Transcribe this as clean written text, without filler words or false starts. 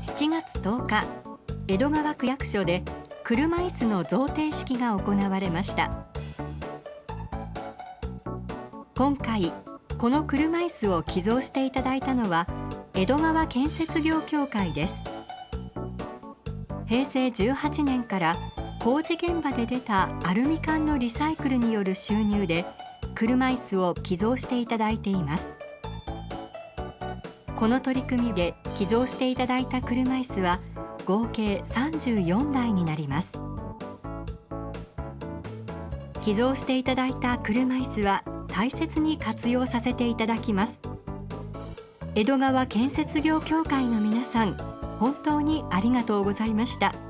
7月10日、江戸川区役所で車椅子の贈呈式が行われました。今回、この車椅子を寄贈していただいたのは江戸川建設業協会です。平成18年から工事現場で出たアルミ缶のリサイクルによる収入で車椅子を寄贈していただいています。この取り組みで寄贈していただいた車椅子は合計34台になります。寄贈していただいた車椅子は大切に活用させていただきます。江戸川建設業協会の皆さん、本当にありがとうございました。